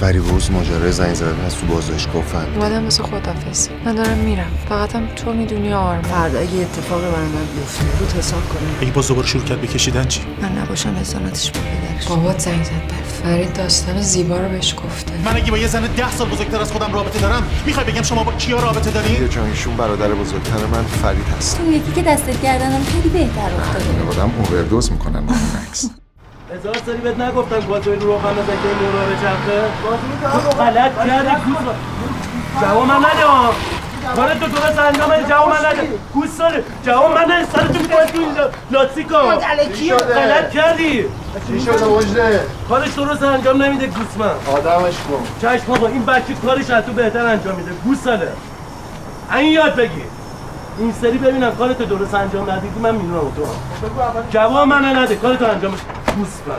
فریبرز ماجرای زنگ زدن از تو بازداشتگاه فهمید. اومدم واسه خدافظی. من دارم میرم. فقطم تو میدونی آرمان. فردا اگه اتفاق برام بیفته رو حساب کنم. اگه باز دوباره شروع کرد بکشیدن چی؟ من نباشم احساناتش با پدرش. بابات زنگ زد به فرید داستان زیبا رو بهش گفته. من اگه با یه زن 10 سال بزرگتر از خودم رابطه دارم، میخوای بگم شما با کیا رابطه دارین؟ یه جانشون برادر بزرگتر من فرید هست. اون یکی که دستت گردنم خیلی بهتر افتاده. آدم اووردوز میکنن مکس. هزار سالی بهت نگفتم کاتوی رو روغن نزن که این نورا بچرخه. غلط کردی گوز. جواب من نده. کارت تو درست انجام بده. جواب من نده. گوش ساله. جواب من نده. سرتو می‌کنم تو این لاستیکا. غلط کردی. چی شده وجده؟ کارش درست انجام نمیده گوسمن. آدمش کن. چشم آقا این بچه کارش از تو بهتر انجام میده. گوش ساله. این یاد بگیر. این سری ببینم کارت درست انجام ندیدی من میدونم تو. جواب من نده. کارتو انجام بده. گوسمن.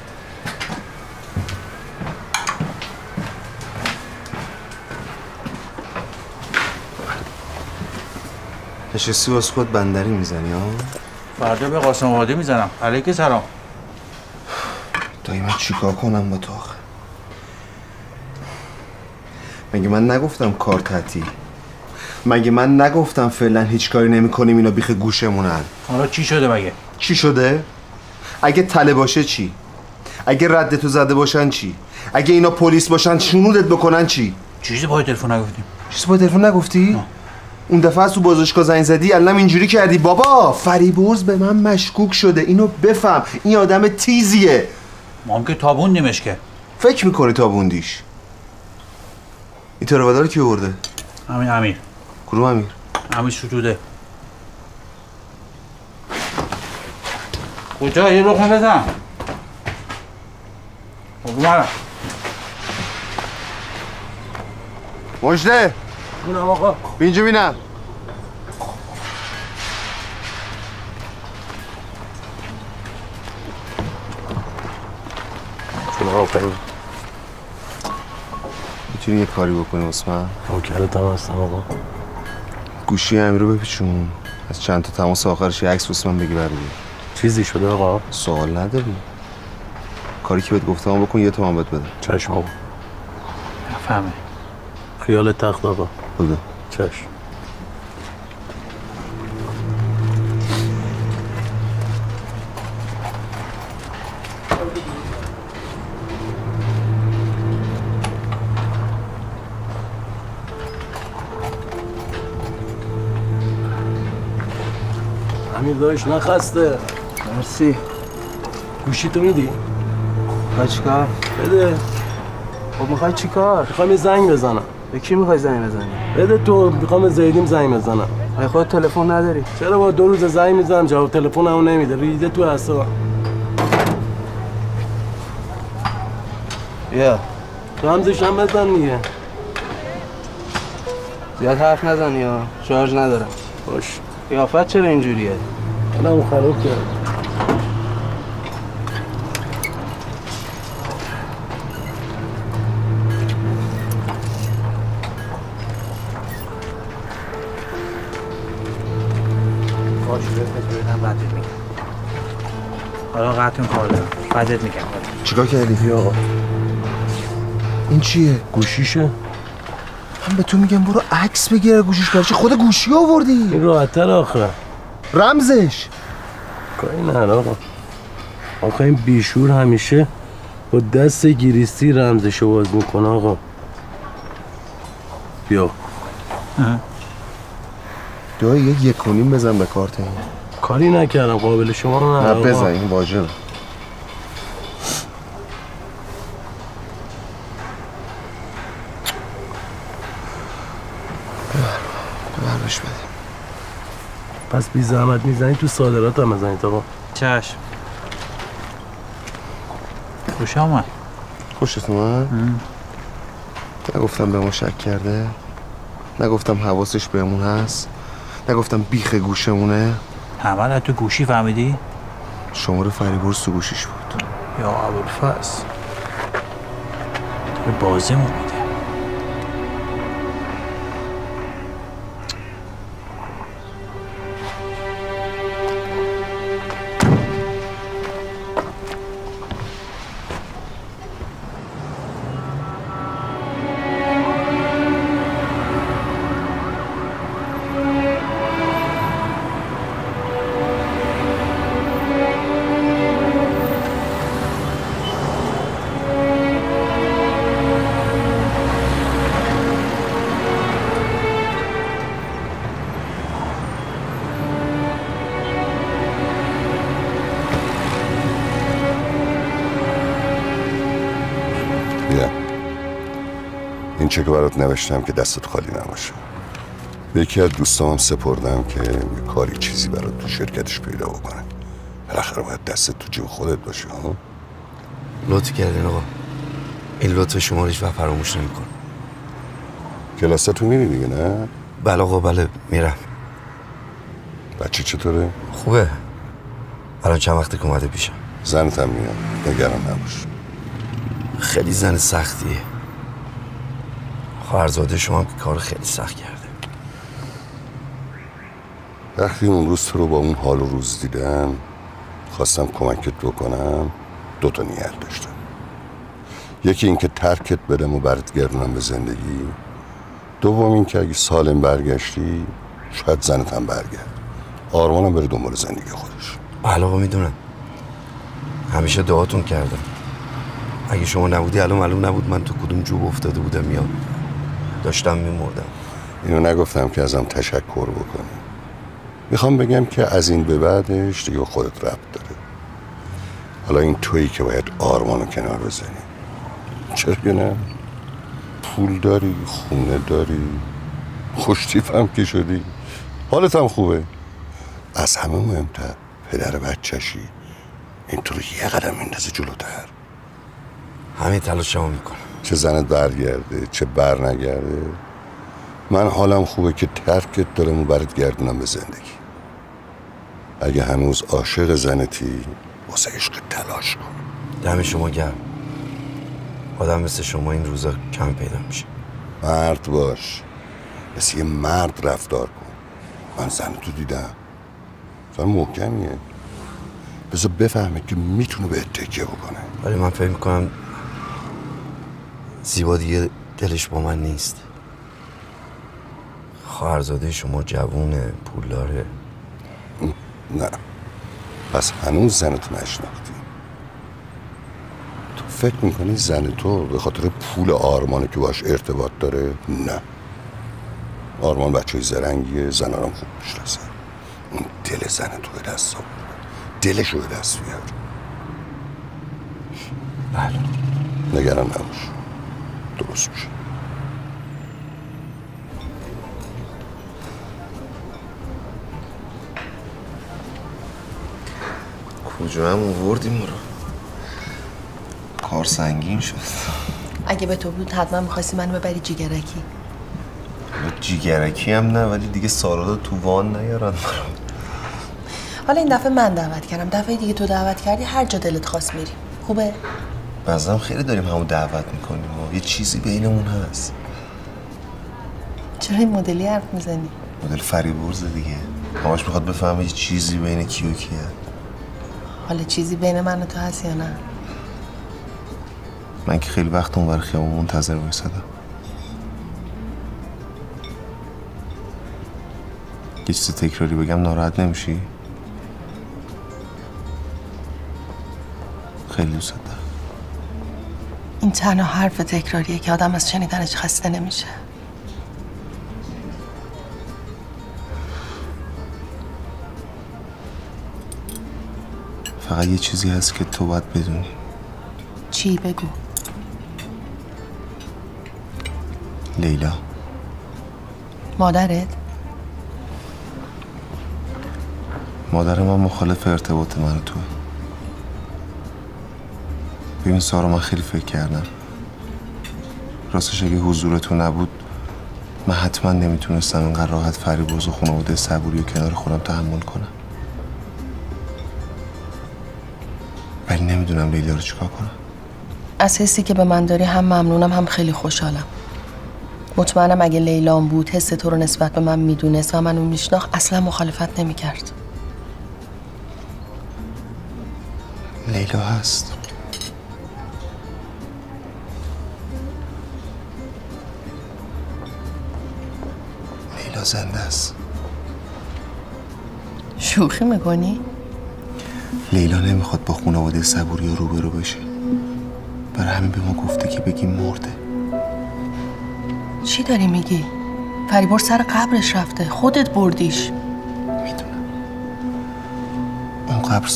نشستی واسه خود بندری میزنی ها؟ فردا به قاسم آبادی میزنم. علیک سلام. دایی من چیکار کنم با تو آخه؟ مگه من نگفتم کار تعطیل؟ مگه من نگفتم فعلا هیچ کاری نمی کنیم اینا بیخ گوشمونن؟ حالا چی شده مگه؟ چی شده؟ اگه تله باشه چی؟ اگه رد تو زده باشن چی؟ اگه اینا پلیس باشن شنودت بکنن چی؟ چیزی با تلفن نگفتیم. چیزی با تلفن نگفتی؟ نه. اون دفعه از تو بازداشتگاه زنگ زدی الان اینجوری کردی بابا فریبرز به من مشکوک شده اینو بفهم این آدم تیزیه. ما هم که تابوندیمش که. فکر میکنی تابوندیش؟ این تراودار کی آورده؟ همین امیر. کدوم امیر؟ امیر ستوده. کجا یه لقمه بزن. اومدم. مجده اونم آقا بینجا بینم. چون آقا فرید میتونی یه کاری بکنی واسه من؟ نوکرت هم هستم آقا. گوشی امیر رو بپیچون از چند تا تماس آخرش یه عکس واسه من بگی بردی. چیزی شده آقا؟ سوال نداری کاری که بهت گفتم بکن یه تومن بهت بده. چشم آقا. نفهمه. خیال تخت آقا. بده. چشم. امیر داشت نخسته. مرسی. گوشی تو میدی؟ میخوای چیکار؟ بده. خب میخوای چیکار؟ میخوام یه زنگ بزنم. به کی میخوای زنگ بزنی؟ بده تو میخوام به زیدیم زنگ بزنم. مگه خودت تلفن نداری؟ چرا با 2 روز زنگ میزنم جواب تلفنمو نمیده. ریده تو اعصابم. بیا رمزش هم بزن دیگه. زیاد حرف نزن یا شارژ ندارم. باش. قیافت چرا اینجوریه؟ حالمو خراب کرد. باشه بفرستم بعدت میگم. حالا قطعون کار دارم. بعدت میگم. چیکار کردی؟ آقا این چیه؟ گوشیشه؟ من به تو میگم برو عکس بگیر گوشیش برچی خود گوشی آوردی. این راحت‌تر آخه. رمزش کاری نداره آقا. آقا این بیشور همیشه با دست گریستی رمزشو باز میکنه آقا. بیا. دایی یه 1.5 بزن به کارت این. کاری نکردم قابل شما رو نه نداره. بزن این واجبه. ببرش بده. پس بی زحمت میزنی تو صادرات هم بزنید آقا. چشم. خوش آمد. خوشت اومد؟ نگفتم به ما شک کرده؟ نگفتم حواسش بهمون هست؟ نگفتم بیخ گوشمونه؟ همه تو گوشی فهمیدی؟ شماره فریبرز تو گوشیش بود. یا ابوالفضل به بازیمون میده. این چه که برات نوشتم که دستت خالی نباشه. به یکی از دوستامم سپردم که یه کاری چیزی برات تو شرکتش پیدا بکنه. بالاخره باید دستت تو جیب خودت باشه. ها لطف کردین آقا. این لطف شما رو هیچ وقت فراموش نمی‌کنم. کلاستو میری دیگه نه؟ بله آقا بله میرم. بچه چطوره؟ خوبه. الان چند وقته که اومده پیشم. زنت هم میاد. نگران نباش. خیلی زن سختیه. خواهرزاده شما هم که کار خیلی سخت کرده. وقتی اون روز تو رو با اون حال و روز دیدم خواستم کمکت بکنم. 2 تا نیت داشتم. یکی این که ترکت بدم و برات گردونم به زندگی. دوم این که اگه سالم برگشتی شاید زنت هم برگرد. آرمانم بره دنبال زندگی خودش. بله آقا میدونم. همیشه دعاتون کردم. اگه شما نبودی الان معلوم نبود من تو کدوم جوب افتاده بودم یا داشتم میمردم. اینو نگفتم که ازم تشکر بکنی. میخوام بگم که از این به بعدش دیگه خودت ربط داره. حالا این تویی که باید آرمانو کنار بزنی. چرا که نه؟ پول داری، خونه داری، خوشتیپ هم که شدی، حالت هم خوبه. از همه مهمتر پدر بچه‌شی. این تو رو یه قدم میندازه جلوتر. همین تلاشمو میکنم. چه زنت برگرده چه بر نگرده، من حالم خوبه که ترکت دارم و برات گردونم به زندگی. اگه هنوز عاشق زنتی واسه عشق تلاش کن. دم شما گرم. آدم مثل شما این روزا کم پیدا میشه. مرد باش، مثل یه مرد رفتار کن. من زنتو دیدم، زن محکمیه، بذار بفهمه که میتونه به تکیه بکنه. ولی من فکر میکنم زیبا دیگه دلش با من نیست. خواهرزاده شما جوونه، پولداره. نه، پس هنوز زنتو نشناختی. تو فکر میکنی زن تو به خاطر پول آرمانه که باش ارتباط داره؟ نه، آرمان بچه زرنگیه، زنارم خوب میشناسه. اون دل زن تو به دست آورده، دلشو به دست بیار. بله نگران نباش، درست میشه. کجا هم آوردیم رو؟ کار سنگین شد. اگه به تو بود حتما می‌خواستی منو ببری جیگرکی. جیگرکی هم نه، ولی دیگه سارا تو وان نیارن مرا. حالا این دفعه من دعوت کردم، دفعه دیگه تو دعوت کردی، هر جا دلت خواست میریم. خوبه؟ بعضا خیلی داریم همو دعوت میکنیم و یه چیزی بینمون هست. چرا این مدلی حرف میزنی؟ مدل فریبرز دیگه. همش میخواد بفهمه یه چیزی بین کی و کیه. حالا چیزی بین من و تو هست یا نه؟ من که خیلی وقت اونور خیابون منتظر وایسادم. یه چیز تکراری بگم ناراحت نمیشی؟ خیلی دوست دارم. این تنها حرف تکراریه که آدم از شنیدنش خسته نمیشه. فقط یه چیزی هست که تو باید بدونی. چی؟ بگو. لیلا مادرت؟ مادر من مخالف ارتباط من و توه. ببین سارا، من خیلی فکر کردم. راستش اگه حضور تو نبود من حتما نمیتونستم اینقدر راحت فریبرز و خانواده صبوری و کنار خودم تحمل کنم. ولی نمیدونم لیلا رو چیکار کنم. از حسی که به من داری هم ممنونم هم خیلی خوشحالم. مطمئنم اگه لیلام بود حس تو رو نسبت به من میدونست و منو میشناخت اصلا مخالفت نمیکرد. لیلا هست. لیلا زنده است. شوخی میکنی؟ لیلا نمیخواد با خانواده صبوری روبرو بشه. برای همین به ما گفته که بگیم مرده. چی داری میگی؟ فریبرز سر قبرش رفته، خودت بردیش. میدونم. اون قبر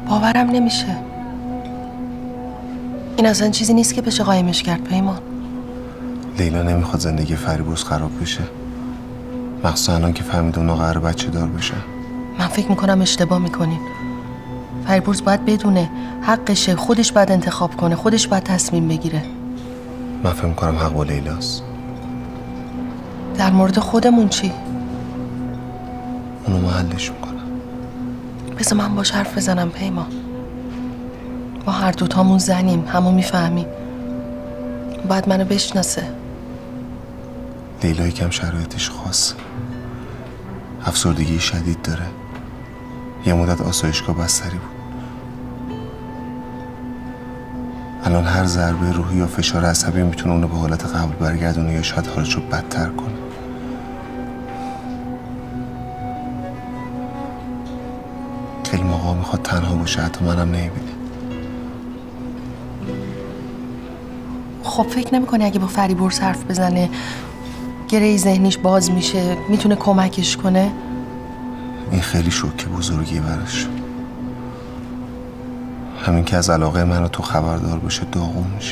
باورم نمیشه. این اصلا چیزی نیست که بشه قایمش کرد پیمان. لیلا نمیخواد زندگی فریبرز خراب بشه، مخصوصا الان که فهمید اونا قراره بچه دار بشن. من فکر میکنم اشتباه میکنین. فریبرز باید بدونه حقشه، خودش باید انتخاب کنه، خودش باید تصمیم بگیره. من فکر میکنم حق با لیلاست. در مورد خودمون چی؟ اونو محلش میکنم. بذار من باش حرف بزنم پیمان. ما هر دوتامون زنیم، همون میفهمیم. باید منو بشناسه. لیلا یکم شرایطش خاصه، افسردگی شدید داره، یه مدت آسایشگاه بستری بود. الان هر ضربه روحی یا فشار عصبی میتونه اونو به حالت قبل برگردونه یا شاید حالشو بدتر کنه. خیلی موقع میخواد تنها باشه، حتی منم نمیبینه. خب فکر نمی‌کنی اگه با فریبرز حرف بزنه گره ذهنیش باز میشه، میتونه کمکش کنه؟ این خیلی شوکه بزرگی براش. همین که از علاقه من و تو خبردار باشه داغون میشه.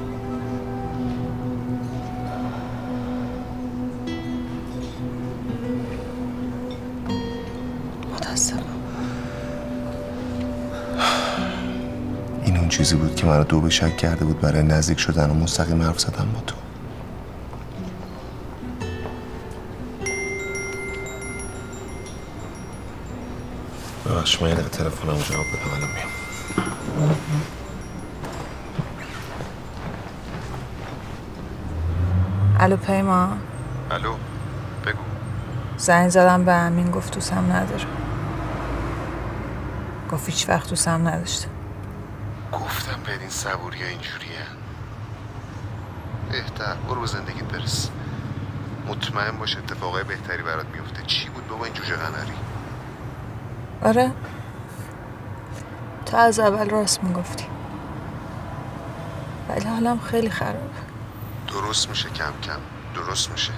متاسفم. این اون چیزی بود که منو دو به شک کرده بود برای نزدیک شدن و مستقیم حرف زدن با تو. ببخش من یه دقیقه تلفنمو جواب بدم الان میام. الو پیما. الو بگو. زنگ زدم به امین، گفت دوستم نداره. گفت هیچ وقت دوستم نداشته. گفتم بدین صبوری ها اینجوریه. بهتر برو به زندگیت برس، مطمئن باش اتفاقای بهتری برات میفته. چی بود بابا این جوجه قناری؟ آره تا از اول راست میگفتی، ولی حالم خیلی خرابه. درست میشه کم کم، درست میشه.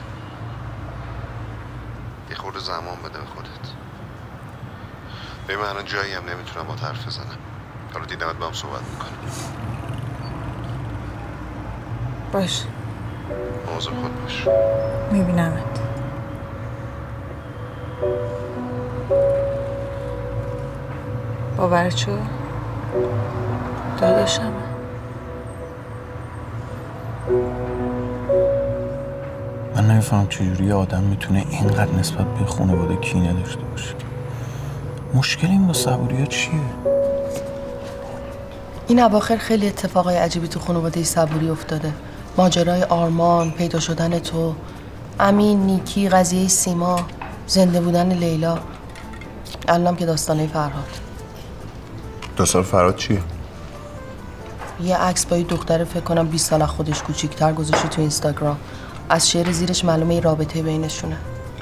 یه خورده زمان بده به خودت. به من الان جایی هم نمیتونم با حرف بزنم. حالا دیدمت با هم صحبت میکنم. باش، مواظب خود باش. میبینمت. باورت شد؟ داداشمه. من نمیفهم چجوری آدم میتونه اینقدر نسبت به خانواده کینه داشته باشه. مشکل این با صبوری ها چیه؟ این اواخر خیلی اتفاقای عجیبی تو خانواده صبوری افتاده. ماجرای آرمان، پیدا شدن تو، امین، نیکی، قضیه سیما، زنده بودن لیلا، الانم که داستانه فرهاد. داستان فرهاد چیه؟ یه عکس با یه دختر فکر کنم 20 سال از خودش کوچیک‌تر گذاشته تو اینستاگرام. از شعر زیرش معلومه یه رابطه بینشونه.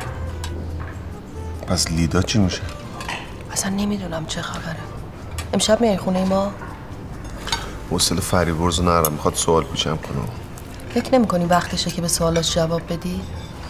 پس لیدا چی میشه؟ اصلا نمیدونم چه خبره. امشب میای خونه ما؟ حوصله فریبرز نرم، میخواد سوال پیشم کنه. فکر نمی‌کنی وقتشه که به سوالاش جواب بدی؟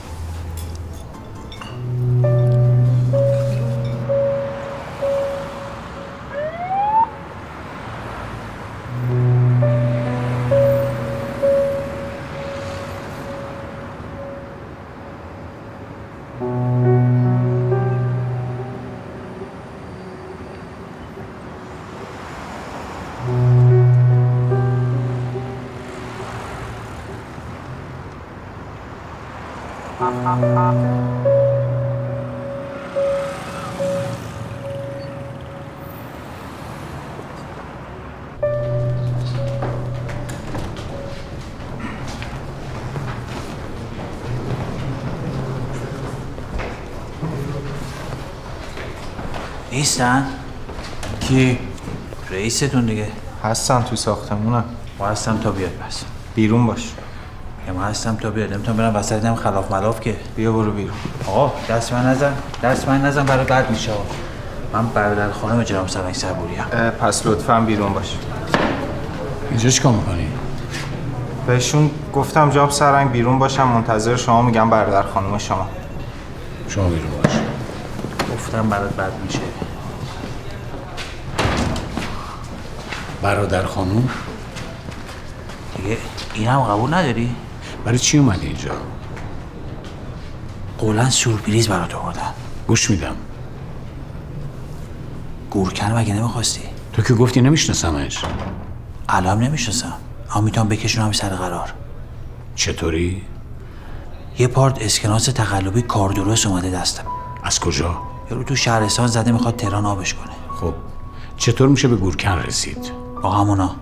نیستن؟ کی؟ رئیستون دیگه. هستم تو ساختمونم. ما هستم تا بیاد بس. بیرون باش. ما هستم تا بیاد. نمیتونم برم وسط هم خلاف ملاف که. بیا برو بیرون. آقا دست من نزن برای بد میشه. من برادر خانم جناب سرنگ صبوری ام. پس لطفاً بیرون باش. اینجا چیکار می‌کنی؟ بهشون گفتم جناب سرنگ بیرون باشم، منتظر شما. میگم برادر خانم شما. شما بیرون باش. گفتم برات بد میشه. برادر خانوم؟ دیگه این هم قبول نداری؟ برای چی اومدی اینجا؟ قولا سورپریز برات آوردم. گوش میدم. گورکن مگه نمیخواستی؟ تو که گفتی نمیشناسمش. الان نمیشناسم، اما میتونم بکشونم سر قرار. چطوری؟ یه پارت اسکناس تقلبی کار درست اومده دستم. از کجا؟ یارو تو شهرستان زده میخواد تهران آبش کنه. خب چطور میشه به گورکن رسید؟ با همونا.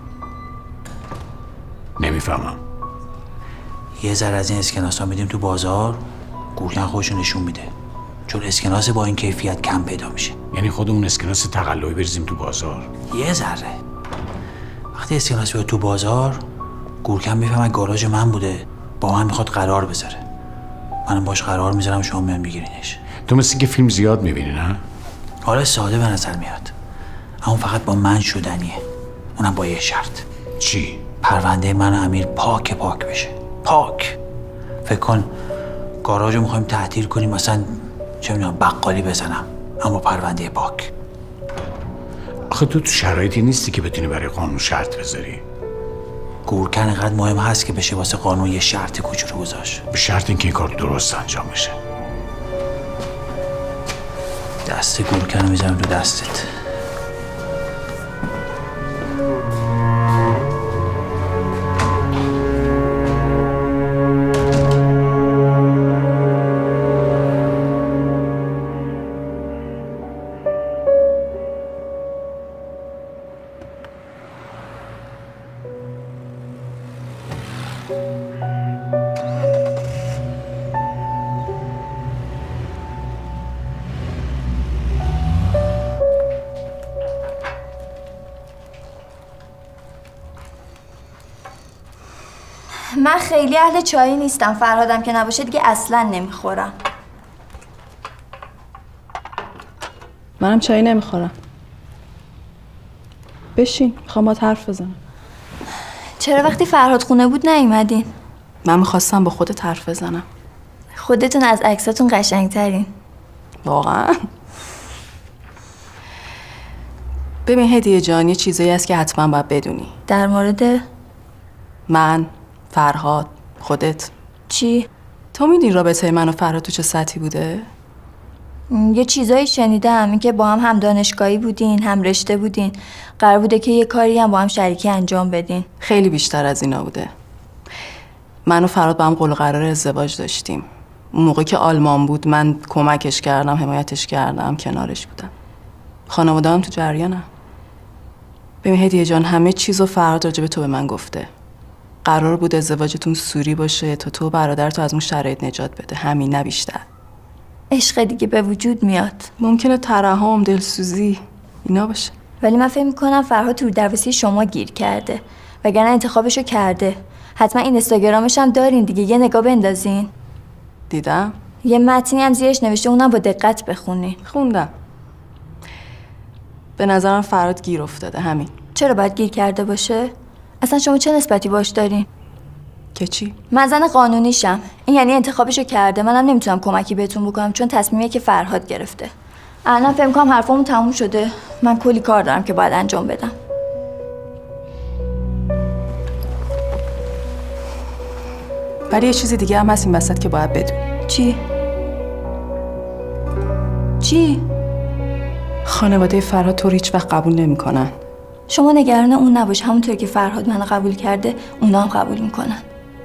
نمیفهمم. یه ذره از این اسکناس ها میدیم تو بازار، گورکن خودشو نشون میده، چون اسکناس با این کیفیت کم پیدا میشه. یعنی خودمون اسکناس تقلبی بریزیم تو بازار؟ یه ذره. وقتی اسکناس بیاد تو بازار، گورکن میفهمه گاراژ من بوده، با من میخواد قرار بذاره. منم باش قرار میذارم، شما میان میگیرینش. تو مثل که فیلم زیاد میبینی نه؟ آره ساده به نظر میاد، اما فقط با من شدنیه. اونم با یه شرط. چی؟ پرونده من و امیر پاک بشه. پاک. فکر کن گاراژو میخوایم تعطیل کنیم، مثلا چه میدونم بقالی بزنم، اما پرونده پاک. آخه تو شرایطی نیستی که بتونی برای قانون شرط بذاری. گورکن اینقدر مهم هست که بشه واسه قانون یه شرط کوچولو گذاشت. به شرط اینکه این کار درست انجام بشه. دست گورکن رو میذارم تو دستت. من خیلی اهل چای نیستم، فرهادم که نباشه دیگه اصلا نمیخورم. منم چای نمیخورم. بشین، میخوام باهات حرف بزنم. چرا وقتی فرهاد خونه بود نیومدین؟ من میخواستم با خودت حرف بزنم. خودتون از عکساتون قشنگترین. واقعا؟ ببین هدیه جان، یه چیزایی هست که حتما باید بدونی. در مورد؟ من، فرهاد، خودت. چی؟ تو میدونی رابطه من و فرهاد تو چه سطحی بوده؟ یه چیزایی شنیدم، این که با هم دانشگاهی بودین، هم رشته بودین، قرار بوده که یه کاری هم با هم شریکی انجام بدین. خیلی بیشتر از اینا بوده. من و فرهاد با هم قول و قرار ازدواج داشتیم. اون موقع که آلمان بود من کمکش کردم، حمایتش کردم، کنارش بودم. خانواده هم تو جریانم. ببین هدیه جان، همه چیزو فرهاد راجع به تو به من گفته. قرار بود ازدواجتون سوری باشه تا تو و برادرتو از اون شرایط نجات بده، همین، نه بیشتر. عشق دیگه به وجود میاد. ممکنه ترحم، دلسوزی اینا باشه، ولی من فکر میکنم فرهاد تو دروسی شما گیر کرده، وگرنه انتخابشو کرده. حتما این اینستاگرامش هم دارین دیگه، یه نگاه بندازین. دیدم. یه متنی هم زیرش نوشته، اونم با دقت بخونین. خوندم. به نظرم فرهاد گیر افتاده، همین. چرا باید گیر کرده باشه؟ اصلا شما چه نسبتی باش دارین؟ که چی؟ من زن قانونیشم. این یعنی انتخابشو کرده، منم نمیتونم کمکی بهتون بکنم چون تصمیمیه که فرهاد گرفته. الان فکر می‌کنم حرفامون تموم شده. من کلی کار دارم که باید انجام بدم. ولی یه چیز دیگه هم هست این وسط که باید بدون. چی؟ چی؟ خانواده فرهاد تو رو هیچ وقت قبول نمی‌کنن. شما نگران اون نباش، همونطور که فرهاد منو قبول کرده اونا هم قبول میکنن.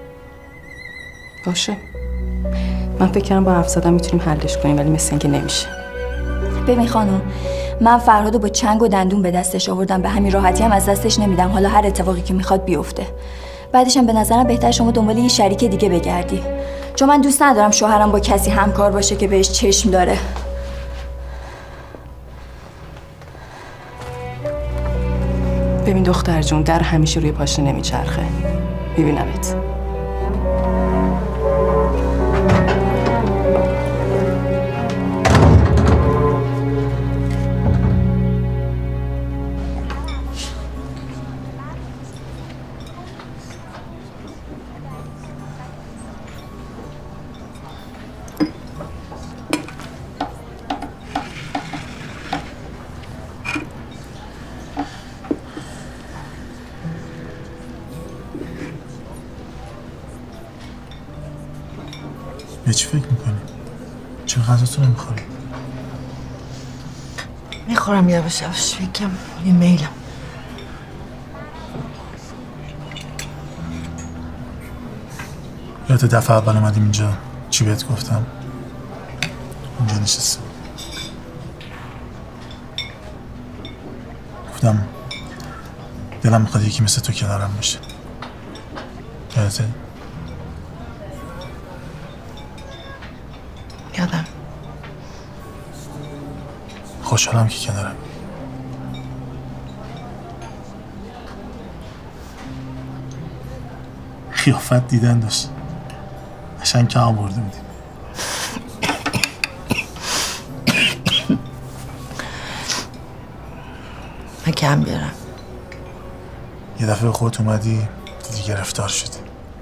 باشه. من فکر کردم با حرف زدن میتونیم حلش کنیم، ولی مثل اینکه نمیشه. ببین خانم، من فرهادو با چنگ و دندون به دستش آوردم، به همین راحتی هم از دستش نمیدم، حالا هر اتفاقی که میخواد بیفته. بعدش هم به نظرم بهتر شما دنبال یه شریک دیگه بگردی، چون من دوست ندارم شوهرم با کسی همکار باشه که بهش چشم داره. ببین دختر جون، در همیشه روی پاشنه نمیچرخه. میبینمت. به چی فکر میکنی؟ چرا غذاتو نمیخوری؟ میخورم یواش یواش. یکم یه میلم. یادت دفعه اول اومدیم اینجا چی بهت گفتم؟ اینجا نشستم گفتم دلم میخواد یکی مثل تو کنارم باشه. یادته؟ یادم. خوشحالم که کنارم. خیافت دیدن داشت. قشنگ کم برده بودیم. من کم بیارم. یه دفعه خودت اومدی دیدی گرفتار شدی.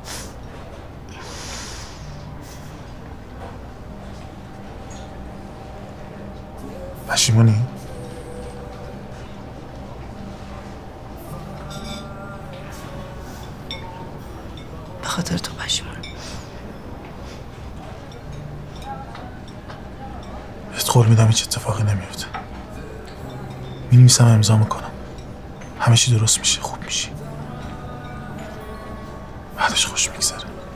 پشیمونی؟ به خاطر تو پشیمونم. بهت قول میدم هیچ اتفاقی نمیفته. می‌نویسم امضا میکنم. همه چی درست میشه، خوب میشی. بعدش خوش میگذره.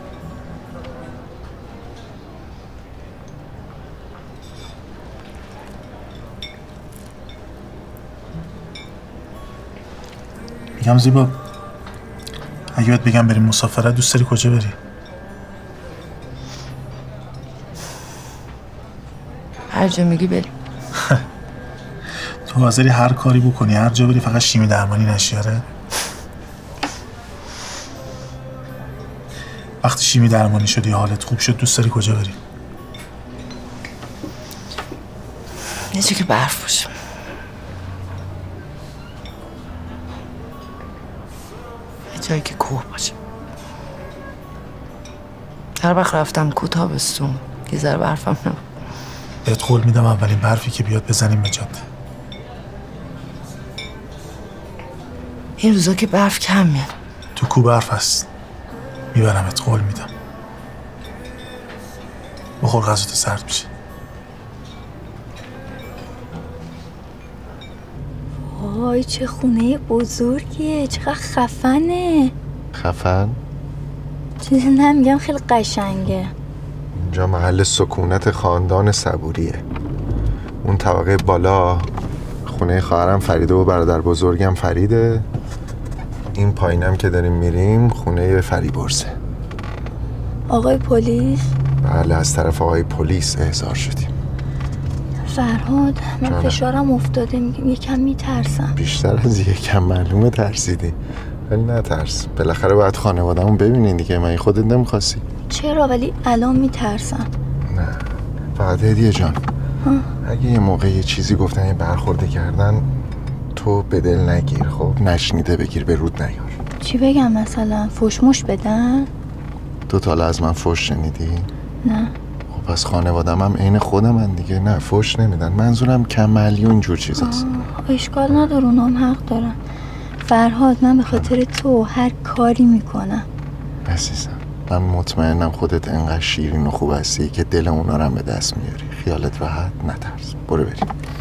میگم زیبا، اگه بهت بگم بریم مسافرت دوست داری کجا بری؟ هر جا میگی بریم. تو حاضری هر کاری بکنی، هر جا بری، فقط شیمی درمانی نشی؟ آره؟ وقتی شیمی درمانی شدی حالت خوب شد دوست داری کجا بری؟ یه جا که برف باشه. یه جایی که کوه باشه. هر وقت رفتم کوه تابستون یه ذره برفم نبود. بهت قول میدم اولین برفی که بیاد بزنیم به جاده. این روزا که برف کم میاد. تو کوه برف هست. میبرمت، قول میدم. بخور غذاتو سرد میشه. وای چه خونه بزرگیه، چقدر خفنه. خفن؟ چیزی نمیگم، خیلی قشنگه. اینجا محل سکونت خاندان صبوریه. اون طبقه بالا خونه خواهرم فریده و برادر بزرگم فریده. این پایینم که داریم میریم خونه فریبرزه. آقای پلیس؟ بله، از طرف آقای پلیس احضار شدیم. فرهاد، من جانم. فشارم افتاده، یکم میترسم. بیشتر از یکم معلومه ترسیدی، ولی نترس، بالاخره باید خانواده‌مون ببینین دیگه. من خودت نمیخواستی؟ چرا؟ ولی الان میترسم. نه، فقط هدیه جان، اگه یه موقع یه چیزی گفتن، یه برخورده کردن، تو به دل نگیر. خب نشنیده بگیر، به رود نیار. چی بگم مثلا؟ فوشموش بدن؟ تو تا از من فوش شنیدی؟ نه. خب پس خانوادم هم عین خودم دیگه. نه فوش نمیدن، منظورم کمالی و اینجور چیزاست. اشکال نداره، اونام حق دارن. فرهاد، من به خاطر تو هر کاری میکنم. عزیزم، من مطمئنم خودت انقدر شیرین و خوب هستی که دل اونا رو هم به دست میاری. خیالت راحت، نترس، برو بریم.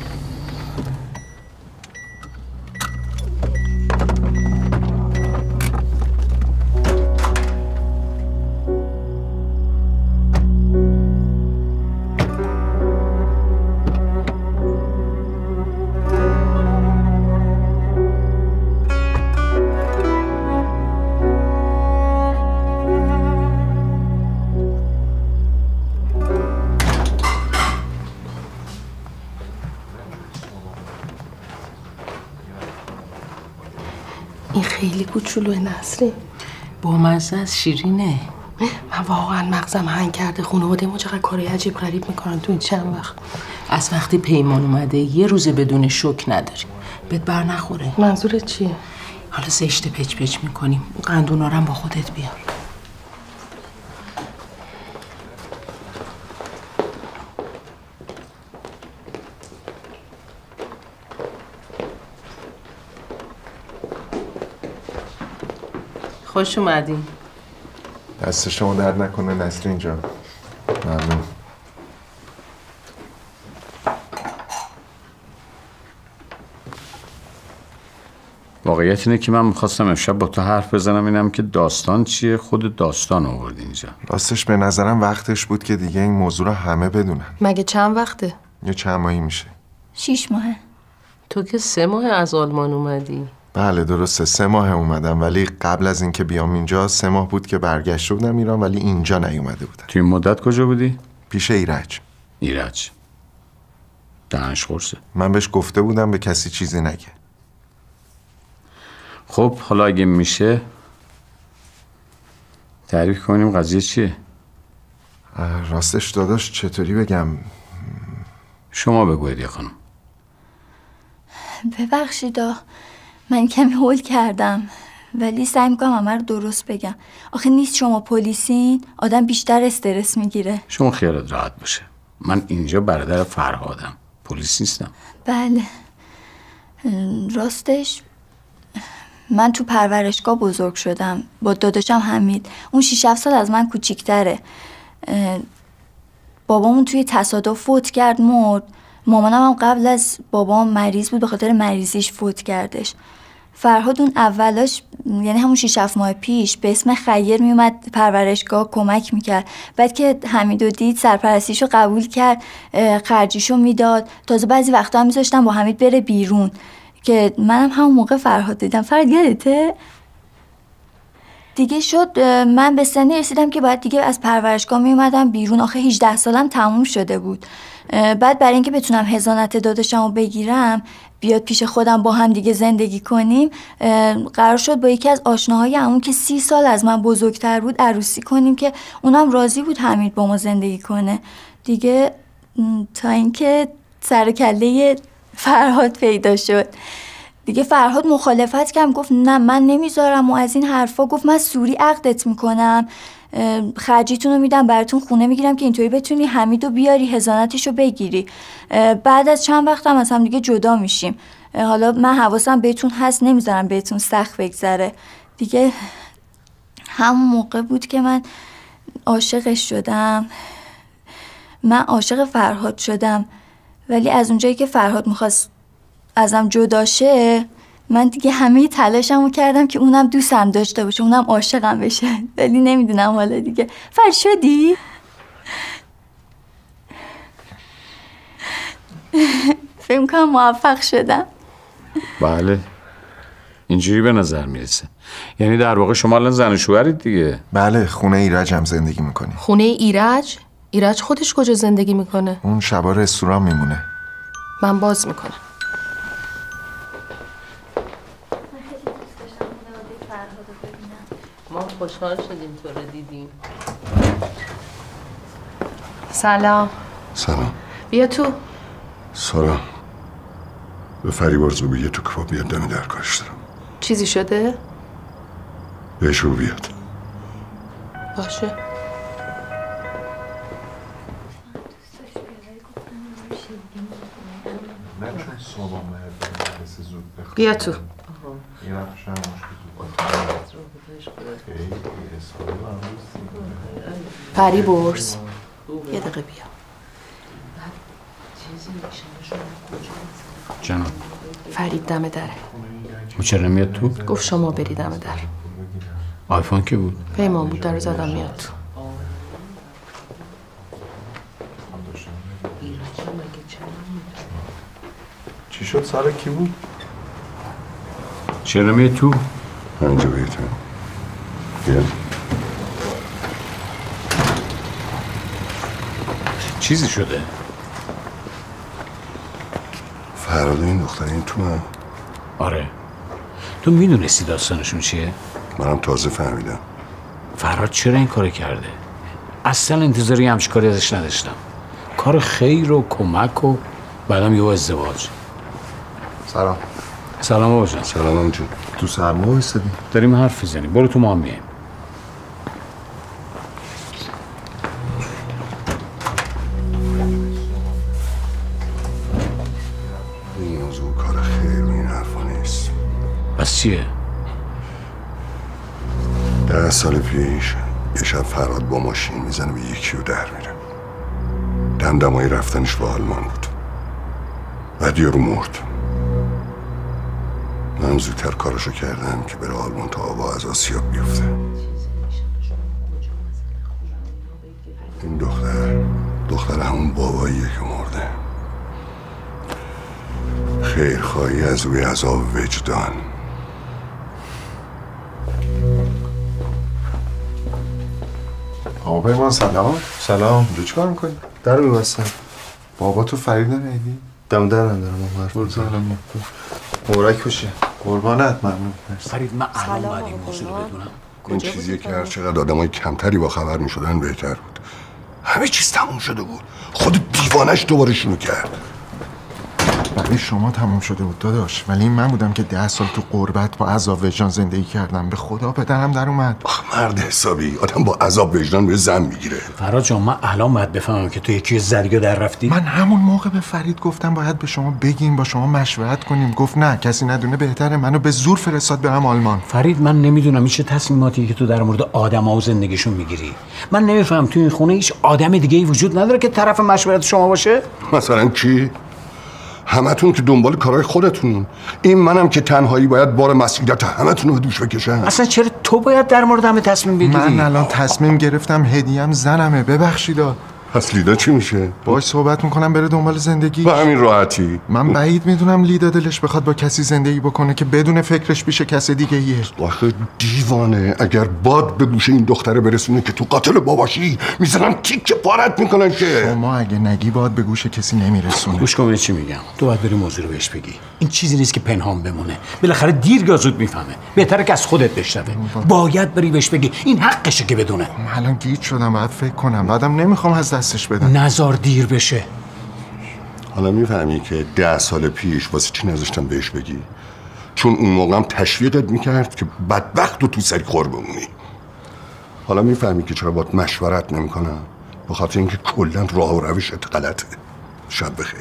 این خیلی کوچولوه نسرین. با مزه از شیرینه. من واقعا مغزم هنگ کرده. خانواده ما چقدر کاری عجیب غریب میکنن تو این چند وقت. از وقتی پیمان اومده یه روز بدون شوک نداری. بهت بر نخوره. منظورت چیه؟ حالا زشته پچ پچ میکنیم. قندونا رو هم با خودت بیار. خوش اومدین. دست شما درد نکنه نسرین جان. ممنون. واقعیت اینه که من میخواستم امشب با تو حرف بزنم اینم که داستان چیه، خود داستان آورد اینجا. راستش به نظرم وقتش بود که دیگه این موضوع رو همه بدونن. مگه چند وقته؟ یه چند ماهی میشه. 6 ماهه. تو که 3 ماه از آلمان اومدی. بله درسته 3 ماه اومدم، ولی قبل از اینکه بیام اینجا 3 ماه بود که برگشته بودم ایران، ولی اینجا نیومده بودم. توی این مدت کجا بودی؟ پیش ایرج. ایرج دهنش قرصه. من بهش گفته بودم به کسی چیزی نگه. خب حالا اگه میشه تعریف کنیم قضیه چیه؟ راستش داداش چطوری بگم؟ شما بگوید یا خانم. ببخشیدا من کمی هول کردم، ولی سعی میکنم همه رو درست بگم. آخه نیست شما پلیسین، آدم بیشتر استرس میگیره. شما خیالت راحت باشه، من اینجا برادر فرهادم، پلیس نیستم. بله راستش من تو پرورشگاه بزرگ شدم با داداشم حمید. اون 6-7 سال از من کوچیک‌تره. بابامون توی تصادف فوت کرد، مرد. مامانم هم قبل از بابام مریض بود، به خاطر مریضیش فوت کردش. فرهاد اون اولاش یعنی همون 6-7 ماه پیش به اسم خیر میومد پرورشگاه کمک میکرد. بعد که حمیدو دید سرپرستیشو قبول کرد، خرجیشو میداد. تازه بعضی وقتا هم میذاشتم با حمید بره بیرون که منم همون موقع فرهاد دیدم. فرهاد یادته؟ دیگه شد من به سنی رسیدم که باید دیگه از پرورشگاه میومدم بیرون. آخه 18 سالم تموم شده بود. بعد برای اینکه بتونم حضانت داداشمو بگیرم بیاد پیش خودم با هم دیگه زندگی کنیم، قرار شد با یکی از آشناهای عموم که 30 سال از من بزرگتر بود عروسی کنیم که اونم راضی بود حمید با ما زندگی کنه. دیگه تا اینکه سر و کله فرهاد پیدا شد. دیگه فرهاد مخالفت کرد، گفت نه من نمیذارم و از این حرفا. گفت من سوری عقدت میکنم، خرجیتون رو میدم براتون، خونه میگیرم که اینطوری بتونی حمیدو بیاری حضانتشو بگیری. بعد از چند وقت هم از هم دیگه جدا میشیم. حالا من حواسم بهتون هست، نمیذارم بهتون سخت بگذره. دیگه همون موقع بود که من عاشقش شدم. من عاشق فرهاد شدم، ولی از اونجایی که فرهاد میخواست ازم جدا شه، من دیگه همه تلاشمو کردم که اونم دوستم داشته باشه، اونم عاشقم بشه، ولی نمیدونم حالا دیگه. شدی؟ فکر کنم موفق شدم. بله اینجوری به نظر میرسه. یعنی در واقع شما الان زن و شوهرید دیگه؟ بله خونه ایرج هم زندگی میکنی. خونه ایرج؟ ایرج خودش کجا زندگی میکنه؟ اون شبا رستوران میمونه. من باز میکنم. ما خوشحال شدیم تو رو دیدیم. سلام. سلام. بیا تو. سلام. به فریبرز بگو یه تو کباب بیاد دم در کارش دارم. چیزی شده؟ بهش رو بیاد. باشه. بیا تو. فریبرز یه دقیقه بیا. جناب فرید دم دره. او چرا نمیاد تو؟ گفت شما بری دم در. آیفون کی بود؟ پیمان بود، در زدم میاد تو. چی شد سر کی بود؟ چرا نمیاد تو؟ همینجا بیاد. بیا. چیزی شده؟ فرهاد این دختر این تو هم. آره. تو میدونستی داستانشون چیه؟ منم تازه فهمیدم. فرهاد چرا این کارو کرده؟ اصلا انتظاری همچین کاری ازش نداشتم. کار خیر و کمک و بعدم یه ازدواج. سلام. سلام بابا جان. سلام همجون. تو سرما وایسادی؟ داریم حرف میزنیم. برو تو ما هم میایم. این موضوع کار خیر و این حرفا نیست. پس چیه؟ 10 سال پیش یه شب فرهاد با ماشین میزنه به یکی رو در میره. دمدمای رفتنش به آلمان بود. بعد یارو مرد. من زودتر کارشو کردم که بره آلمان تا آبا از آسیاب بیفته. این دختر همون باباییه که مرده. خیرخواهی از روی عذاب وجدان. آقا پیمان سلام. سلام. دو چی کار میکنی؟ در رو ببستم. بابا تو فرید نمیدی؟ دم درم دارم اون برو سلام. مبارک باشه. قربانت ممنون. فرید من الان باید این موضوع رو بدونم. این چیزیه که هر چقدر آدمای کمتری با خبر میشدن بهتر بود. همه چیز تموم شده بود. خود دیوانش دوباره شروع کرد. برای شما تموم شده بود داداش، ولی این من بودم که 10 سال تو غربت با عذاب وجدان زندگی کردم. به خدا پدرم در اومد. مرد حسابی آدم با عذاب وجدان به زن میگیره. فراد جان من الان باید بفهمم که تو یکی زریگا در رفتی. من همون موقع به فرید گفتم باید به شما بگیم، با شما مشورت کنیم. گفت نه کسی ندونه بهتره. منو به زور فرستاد برم آلمان. فرید من نمیدونم این چه تصمیماتی که تو در مورد آدم‌ها و زندگیشون میگیری. من نمیفهم تو این خونه هیچ آدم دیگه‌ای وجود نداره که طرف مشورت شما باشه؟ مثلا کی؟ همتون که دنبال کارهای خودتونین. این منم که تنهایی باید بار مسئولیت همتون رو به دوش بکشم. اصلا چرا تو باید در مورد همه تصمیم بگیری؟ من الان تصمیم گرفتم، هدیه‌ام زنمه. ببخشیدا. پس لیدا چی میشه؟ باهاش صحبت میکنم بره دنبال زندگی. به همین راحتی. من بعید میدونم لیدا دلش بخواد با کسی زندگی بکنه که بدون فکرش پیش کس دیگه ایه. آخه دیوانه، اگر باد به گوش این دختره برسونه که تو قاتل باباشی میزنن تیک پارت میکنن که. شما اگه نگی باد به گوش کسی نمیرسونه. گوش کن چی میگم. تو باید بری موضوع رو بهش بگی. این چیزی نیست که پنهان بمونه. بالاخره دیر یا زود میفهمه. بهتره که از خودت بشنوه. باید بری بهش بگی. این حقشه که بدونه. من الان گیج شدم، باید فکر کنم. بعدم نمیخوام از دستش بدم. نزار دیر بشه. حالا میفهمی که 10 سال پیش واسه چی نذاشتم بهش بگی؟ چون اون موقعم تشویقت میکرد که بدبخت و تو سری خور بمونی. حالا میفهمی که چرا باید مشورت نمیکنم؟ به خاطر اینکه کلا راه و روشت غلطه. شب بخیر.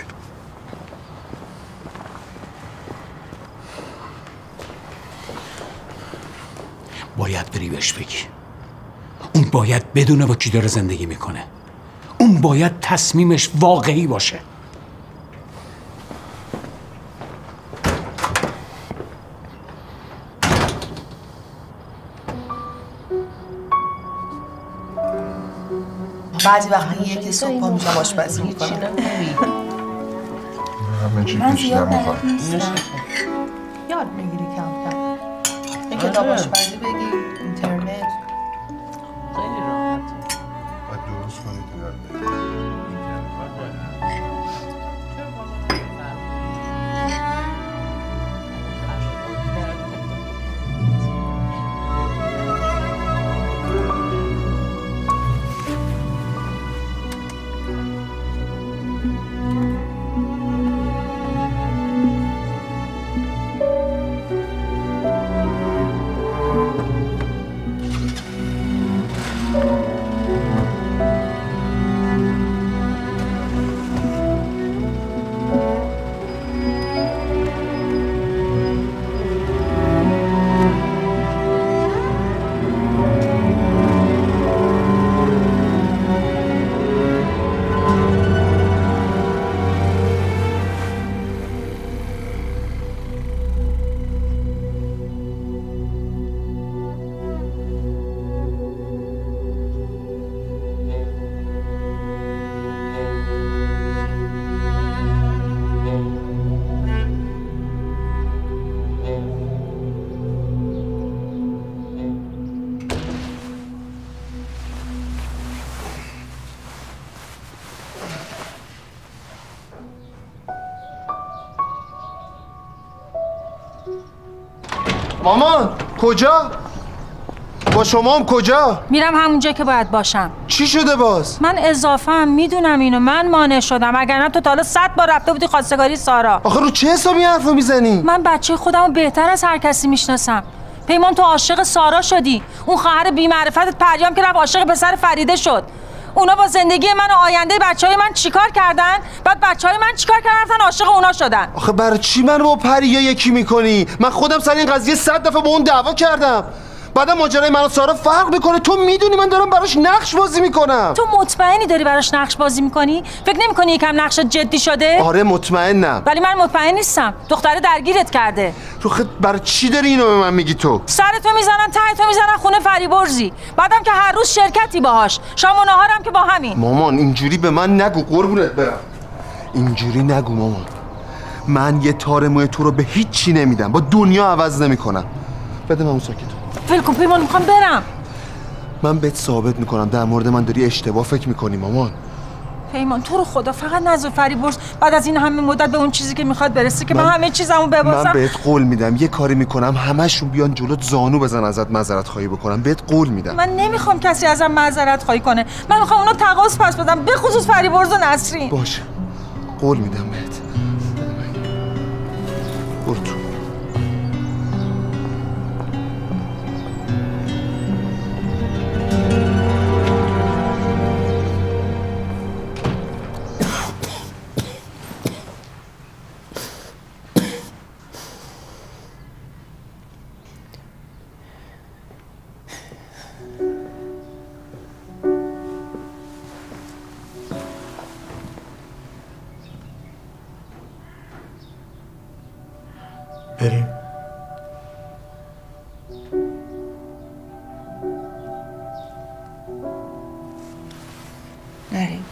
باید بری بهش بگی. اون باید بدونه با کی داره زندگی میکنه. اون باید تصمیمش واقعی باشه. بعضی وقتا یکی صبح پا میشم آشپزی میکنم. همه چی بیشتر میخواد. یاد میگیری کم کم. یه کتاب آشپزی بگی، اینترنت. خیلی راحته. باید درست کنید. مامان کجا؟ با شما هم کجا؟ میرم همونجا که باید باشم. چی شده باز؟ من اضافه‌ام، میدونم اینو. من مانع شدم، اگر نه تو تا حالا 100 بار رفته بودی خواستگاری سارا. آخه رو چه حسابی حرفو میزنی؟ من بچه خودمو بهتر از هر کسی میشناسم. پیمان تو عاشق سارا شدی. اون خواهر بی‌معرفتت پریام که رفت عاشق پسر فریده شد. اونا با زندگی من و آینده بچهای من چیکار کردن؟ بعد بچهای من چیکار کردن رفتن عاشق اونا شدن. آخه برای چی منو با پریا یکی میکنی؟ من خودم سر این قضیه 100 دفعه با اون دعوا کردم. بعدم ماجرای من و سارا فرق میکنه. تو میدونی من دارم براش نقش بازی میکنم. تو مطمئنی داری براش نقش بازی میکنی؟ فکر نمیکنی یکم نقش جدی شده؟ آره مطمئنم. ولی من مطمئن نیستم. دختره درگیرت کرده. روخت برای چی داری اینو به من میگی تو؟ سرتو میزنن ته تو میزنن خونه فریبرزی. بعدم که هر روز شرکتی باهاش. شام و نهارم که با همین. مامان اینجوری به من نگو قربونت برم. اینجوری نگو مامان. من یه تار موی تو رو به هیچ چی نمیدم. با دنیا عوض نمیکنم. بده من اون ساکت. ولکن پیمان میخوام برم. من بهت ثابت میکنم در مورد من داری اشتباه فکر میکنی مامان. پیمان تو رو خدا فقط نذار فریبرز بعد از این همه مدت به اون چیزی که میخواد برسه که من همه چیزمو ببازم. من بهت قول میدم یه کاری میکنم همشون بیان جلوت زانو بزن ازت معذرت خواهی بکنم. بهت قول میدم. من نمیخوام کسی ازم معذرت خواهی کنه. من میخوام اونا تقاضا پس بدم، به خصوص فریبرز و نسرین. باشه قول میدم بهت. برو تو. بریم. نریم.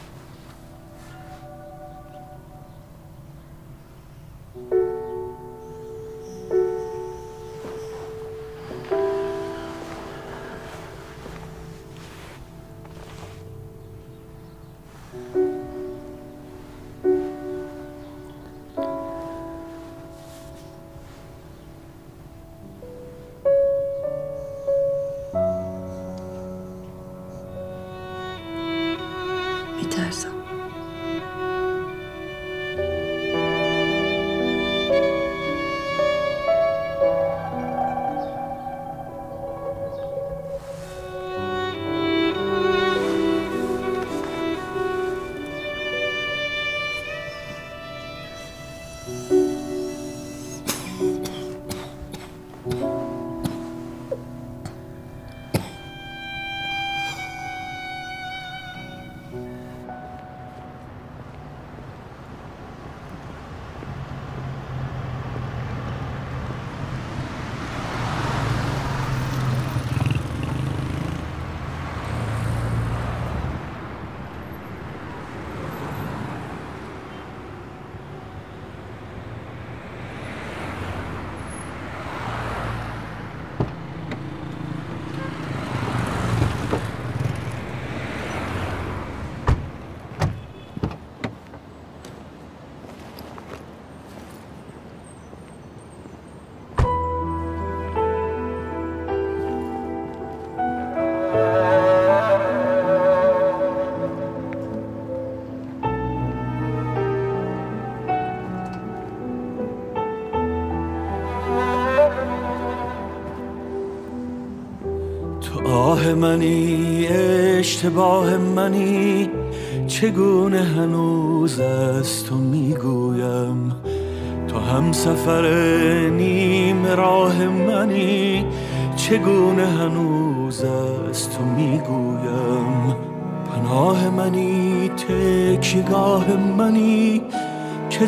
میترسم. آه منی اشتباه منی چگونه هنوز از تو میگویم تو هم سفر نیم راه منی چگونه هنوز از تو میگویم پناه منی تکیگاه منی که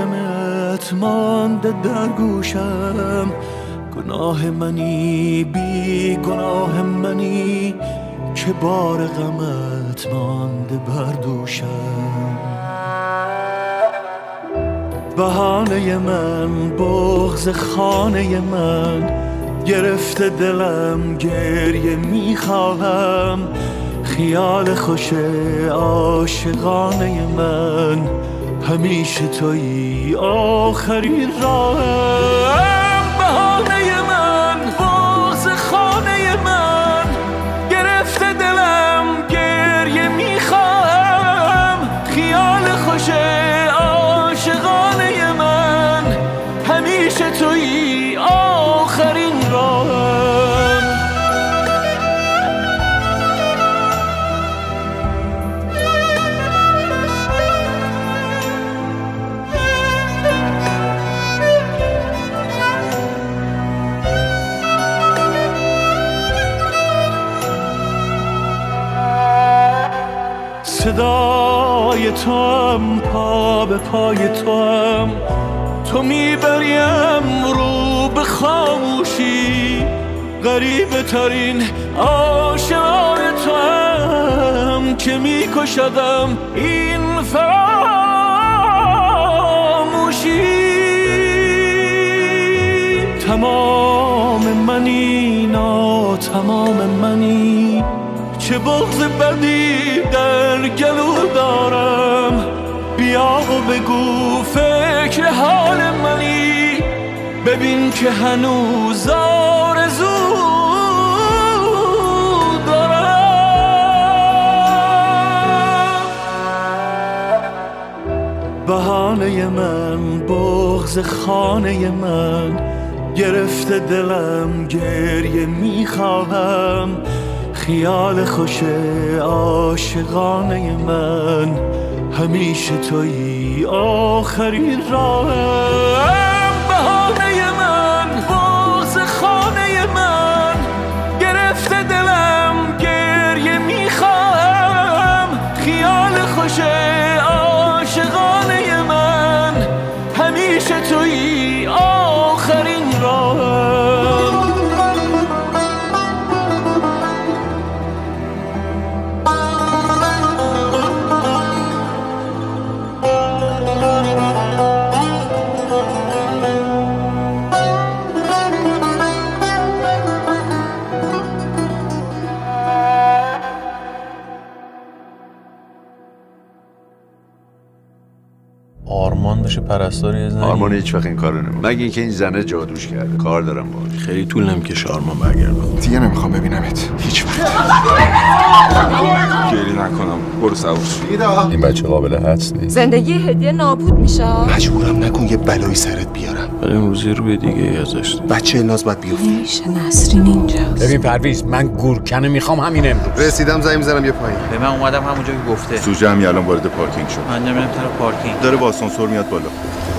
زمزمت مانده در گوشم گناه منی بی گناه منی که بار غمت مانده بر دوشم بهانه من بغض خانه من گرفته دلم گریه میخواهم خیال خوش عاشقانه من همیشه تویی آخرین راهم بهانه من بغض خانه من گرفته دلم گریه میخواهم خیال خوش عاشقانه من همیشه تویی آخرین راهم صدای تو هم، پا به پای تو هم، تو میبریم رو به خاموشی، غریبه ترین آشنای تو هم که میکشدم این فراموشی. تمام منی، تمام منی، چه بغض بدی در گلو دارم، بیا و بگو فکر حال منی، ببین که هنوز آرزو دارم. بهانه من، بغض خانه من، گرفته دلم گریه میخواهم، خیال خوش عاشقانه من، همیشه تویی آخرین راهم. بهانه من، بغض خانه من، گرفته دلم گریه میخواهم، خیال خوش عاشقانه من، همیشه تویی آخرین راهم. آرمان بشه پرستار یه زنی. آرمان هیچ وقت این کارو نمیکنه مگه اینکه این زنه جادوش کرده. کار دارم باهاش. خیلی طول نمیکشه آرمان برگرده. دیگه نمیخوام ببینمت هیچ وقت. گریه نکنم. برو سوار. این بچه قابل حدس نیست. زندگی هدیه نابود میشه. مجبورم نکن یه بلایی سرت بیارم. ولی امروز روی دیگه ای ازش دید. بچه ناز باید بیفته. میشه نسرین اینجاست. ببین پرویز، من گورکنه میخوام همین امروز. رسیدم زنگ میزنم یه پایین. به من اومدم همونجا که گفته. سوژه هم الان وارد پارکینگ شد. من نمیرم طرف پارکینگ. داره با آسانسور میاد بالا.